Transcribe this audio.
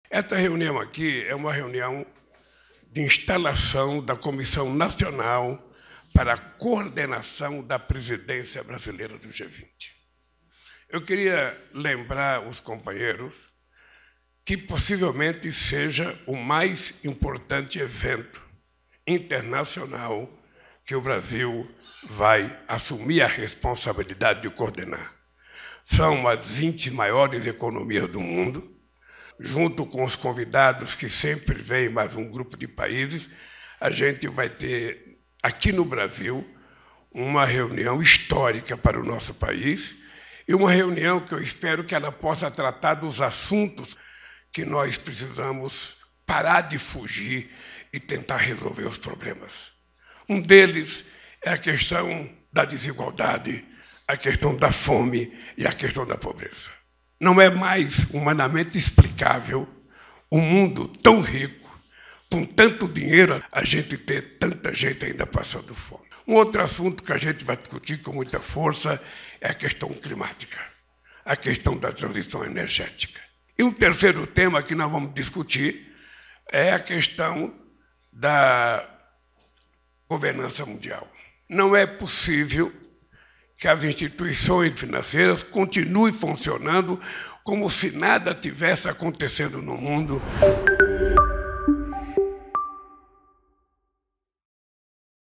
Esta reunião aqui é uma reunião de instalação da Comissão Nacional para a Coordenação da Presidência Brasileira do G20. Eu queria lembrar os companheiros que possivelmente seja o mais importante evento internacional que o Brasil vai assumir a responsabilidade de coordenar. São as 20 maiores economias do mundo, junto com os convidados que sempre vêm, mais um grupo de países, a gente vai ter aqui no Brasil uma reunião histórica para o nosso país e uma reunião que eu espero que ela possa tratar dos assuntos que nós precisamos parar de fugir e tentar resolver os problemas. Um deles é a questão da desigualdade, a questão da fome e a questão da pobreza. Não é mais humanamente explicável um mundo tão rico, com tanto dinheiro, a gente ter tanta gente ainda passando fome. Um outro assunto que a gente vai discutir com muita força é a questão climática, a questão da transição energética. E um terceiro tema que nós vamos discutir é a questão da governança mundial. Não é possível que as instituições financeiras continuem funcionando como se nada tivesse acontecendo no mundo.